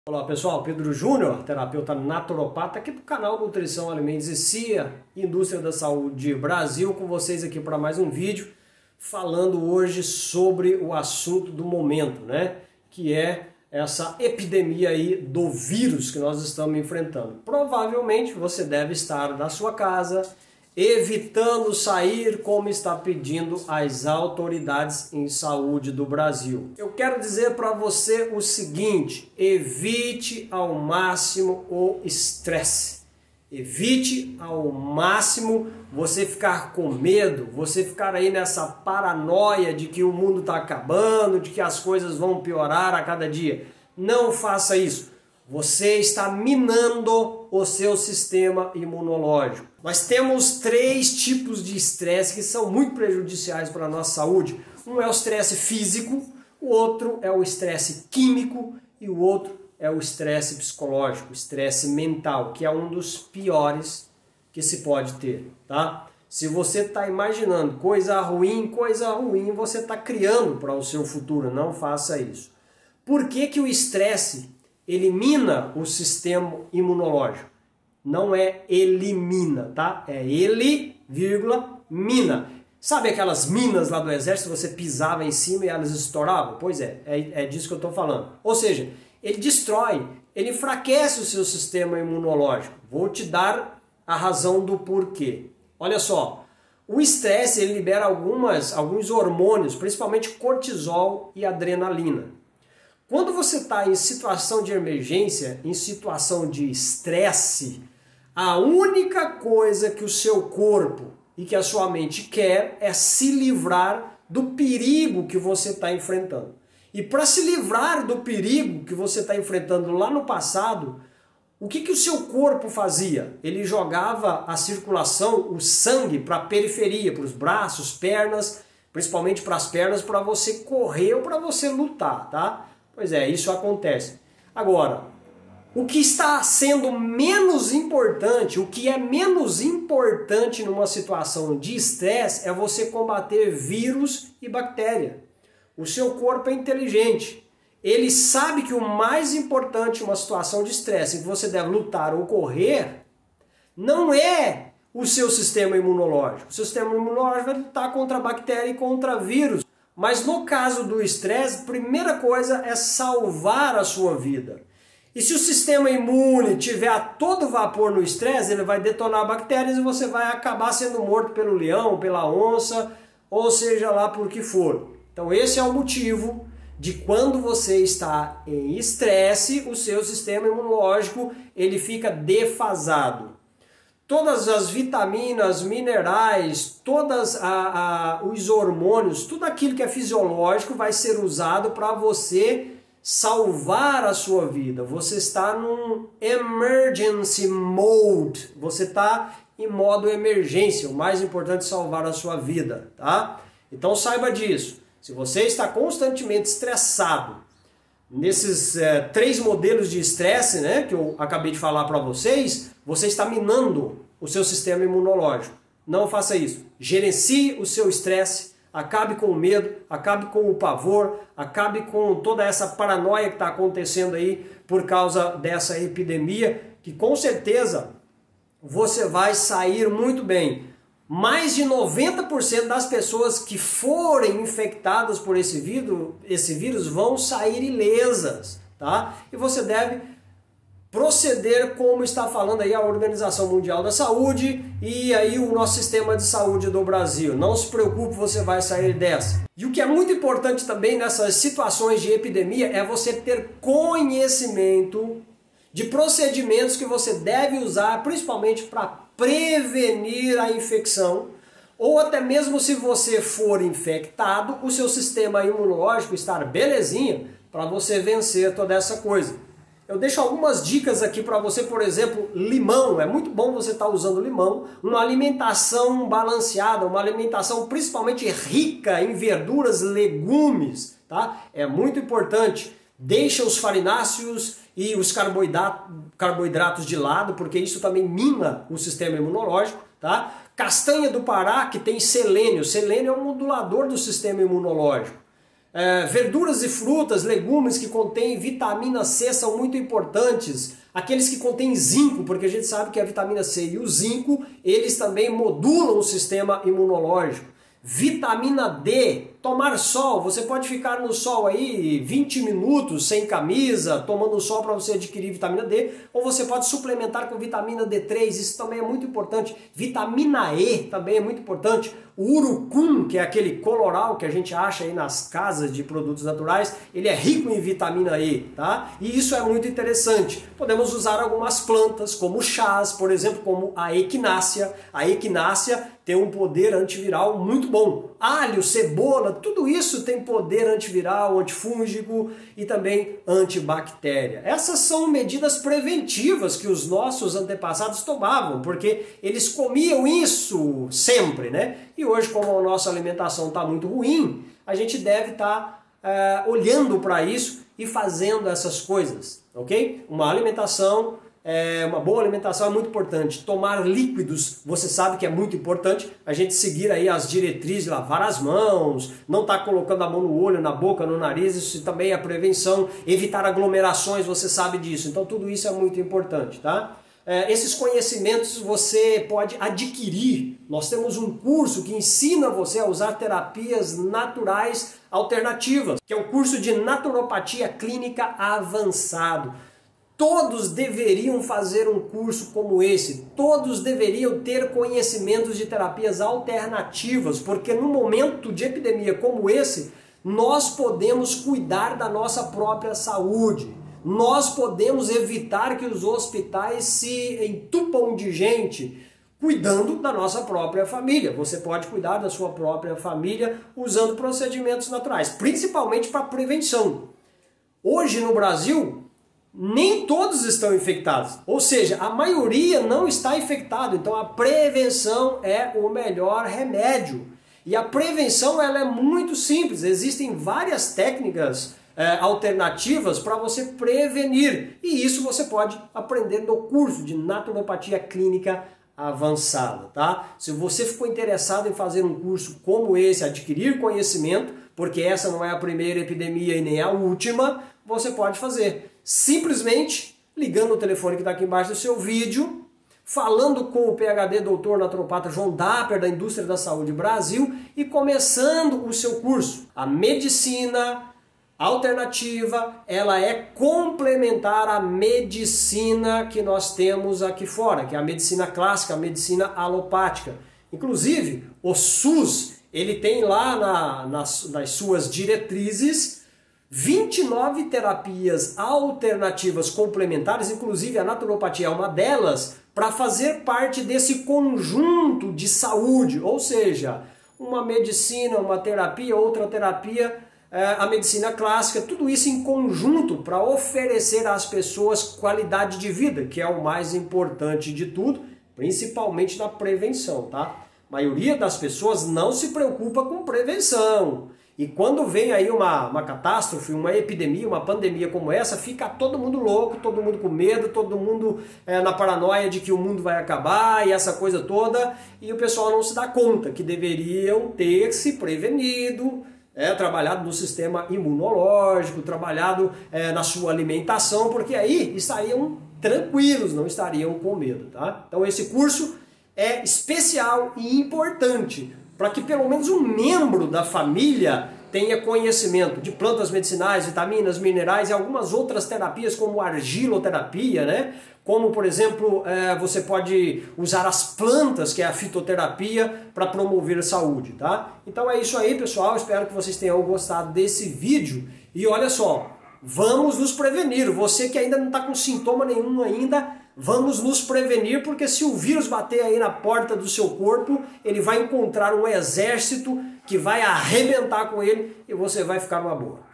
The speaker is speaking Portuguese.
Olá pessoal, Pedro Júnior, terapeuta naturopata, aqui do canal Nutrição, Alimentos e CIA, Indústria da Saúde Brasil, com vocês aqui para mais um vídeo, falando hoje sobre o assunto do momento, né? Que é essa epidemia aí do vírus que nós estamos enfrentando. Provavelmente você deve estar na sua casa, evitando sair como está pedindo as autoridades em saúde do Brasil. Eu quero dizer para você o seguinte: evite ao máximo o estresse. Evite ao máximo você ficar com medo, você ficar aí nessa paranoia de que o mundo está acabando, de que as coisas vão piorar a cada dia. Não faça isso. Você está minando o seu sistema imunológico. Nós temos 3 tipos de estresse que são muito prejudiciais para a nossa saúde. Um é o estresse físico, o outro é o estresse químico e o outro é o estresse psicológico, o estresse mental, que é um dos piores que se pode ter, tá? Se você está imaginando coisa ruim, você está criando para o seu futuro. Não faça isso. Por que que o estresse elimina o sistema imunológico? Não é elimina, tá? É ele, mina. Sabe aquelas minas lá do exército, você pisava em cima e elas estouravam? Pois é disso que eu estou falando. Ou seja, ele destrói, ele enfraquece o seu sistema imunológico. Vou te dar a razão do porquê. Olha só, o estresse ele libera alguns hormônios, principalmente cortisol e adrenalina. Quando você está em situação de emergência, em situação de estresse, a única coisa que o seu corpo e que a sua mente quer é se livrar do perigo que você está enfrentando. E para se livrar do perigo que você está enfrentando lá no passado, o que o seu corpo fazia? Ele jogava a circulação, o sangue para a periferia, para os braços, pernas, principalmente para as pernas, para você correr ou para você lutar, tá? Pois é, isso acontece. Agora, o que está sendo menos importante, o que é menos importante numa situação de estresse é você combater vírus e bactéria. O seu corpo é inteligente. Ele sabe que o mais importante numa situação de estresse, em que você deve lutar ou correr, não é o seu sistema imunológico. O seu sistema imunológico vai lutar contra a bactéria e contra vírus. Mas no caso do estresse, a primeira coisa é salvar a sua vida. E se o sistema imune tiver a todo vapor no estresse, ele vai detonar bactérias e você vai acabar sendo morto pelo leão, pela onça, ou seja lá por que for. Então esse é o motivo de quando você está em estresse, o seu sistema imunológico ele fica defasado. Todas as vitaminas, minerais, todos os hormônios, tudo aquilo que é fisiológico vai ser usado para você salvar a sua vida. Você está num emergency mode, você está em modo emergência. O mais importante é salvar a sua vida, tá? Então saiba disso. Se você está constantemente estressado, nesses 3 modelos de estresse, né, que eu acabei de falar para vocês, você está minando o seu sistema imunológico. Não faça isso. Gerencie o seu estresse, acabe com o medo, acabe com o pavor, acabe com toda essa paranoia que está acontecendo aí por causa dessa epidemia, que com certeza você vai sair muito bem. Mais de 90% das pessoas que forem infectadas por esse vírus vão sair ilesas, tá? E você deve proceder como está falando aí a Organização Mundial da Saúde e aí o nosso sistema de saúde do Brasil. Não se preocupe, você vai sair dessa. E o que é muito importante também nessas situações de epidemia é você ter conhecimento de procedimentos que você deve usar, principalmente para prevenir a infecção, ou até mesmo se você for infectado, o seu sistema imunológico estar belezinha para você vencer toda essa coisa. Eu deixo algumas dicas aqui para você, por exemplo, limão. É muito bom você estar usando limão. Uma alimentação balanceada, uma alimentação principalmente rica em verduras, legumes, tá? É muito importante. Deixa os farináceos e os carboidratos de lado, porque isso também mina o sistema imunológico, tá? Castanha do Pará, que tem selênio. Selênio é um modulador do sistema imunológico. Verduras e frutas, legumes que contêm vitamina C são muito importantes. Aqueles que contêm zinco, porque a gente sabe que a vitamina C e o zinco, eles também modulam o sistema imunológico. Vitamina D, tomar sol, você pode ficar no sol aí 20 minutos sem camisa, tomando sol para você adquirir vitamina D, ou você pode suplementar com vitamina D3, isso também é muito importante. Vitamina E também é muito importante. O urucum, que é aquele coloral que a gente acha aí nas casas de produtos naturais, ele é rico em vitamina E, tá? E isso é muito interessante. Podemos usar algumas plantas, como chás, por exemplo, como a equinácea. A equinácea tem um poder antiviral muito bom. Alho, cebola, tudo isso tem poder antiviral, antifúngico e também antibactéria. Essas são medidas preventivas que os nossos antepassados tomavam, porque eles comiam isso sempre, né? E hoje, como a nossa alimentação está muito ruim, a gente deve estar olhando para isso e fazendo essas coisas, ok? Uma boa alimentação é muito importante. Tomar líquidos, você sabe que é muito importante. A gente seguir aí as diretrizes, lavar as mãos, não estar colocando a mão no olho, na boca, no nariz, isso também é prevenção. Evitar aglomerações, você sabe disso. Então tudo isso é muito importante, tá? Esses conhecimentos você pode adquirir. Nós temos um curso que ensina você a usar terapias naturais alternativas, que é o curso de Naturopatia Clínica Avançado. Todos deveriam fazer um curso como esse, todos deveriam ter conhecimentos de terapias alternativas, porque num momento de epidemia como esse, nós podemos cuidar da nossa própria saúde. Nós podemos evitar que os hospitais se entupam de gente, cuidando da nossa própria família. Você pode cuidar da sua própria família usando procedimentos naturais, principalmente para prevenção. Hoje no Brasil, nem todos estão infectados, ou seja, a maioria não está infectado, então a prevenção é o melhor remédio. E a prevenção ela é muito simples, existem várias técnicas alternativas para você prevenir, e isso você pode aprender no curso de Naturopatia Clínica Avançada, tá? Se você ficou interessado em fazer um curso como esse, adquirir conhecimento, porque essa não é a primeira epidemia e nem a última, você pode fazer. Simplesmente ligando o telefone que está aqui embaixo do seu vídeo, falando com o PhD doutor naturopata João Dapper da Indústria da Saúde Brasil e começando o seu curso. A medicina alternativa, ela é complementar à medicina que nós temos aqui fora, que é a medicina clássica, a medicina alopática. Inclusive, o SUS, ele tem lá nas suas diretrizes 29 terapias alternativas complementares, inclusive a naturopatia é uma delas, para fazer parte desse conjunto de saúde, ou seja, uma medicina, uma terapia, outra terapia, a medicina clássica, tudo isso em conjunto para oferecer às pessoas qualidade de vida, que é o mais importante de tudo, principalmente na prevenção, tá? A maioria das pessoas não se preocupa com prevenção. E quando vem aí uma catástrofe, uma epidemia, uma pandemia como essa, fica todo mundo louco, todo mundo com medo, todo mundo na paranoia de que o mundo vai acabar e essa coisa toda, e o pessoal não se dá conta que deveriam ter se prevenido, trabalhado no sistema imunológico, trabalhado na sua alimentação, porque aí estariam tranquilos, não estariam com medo, tá? Então esse curso é especial e importante, para que pelo menos um membro da família tenha conhecimento de plantas medicinais, vitaminas, minerais e algumas outras terapias como argiloterapia, né? Como, por exemplo, você pode usar as plantas, que é a fitoterapia, para promover a saúde, tá? Então é isso aí, pessoal. Espero que vocês tenham gostado desse vídeo. E olha só, vamos nos prevenir. Você que ainda não está com sintoma nenhum ainda, vamos nos prevenir, porque se o vírus bater aí na porta do seu corpo, ele vai encontrar um exército que vai arrebentar com ele e você vai ficar numa boa.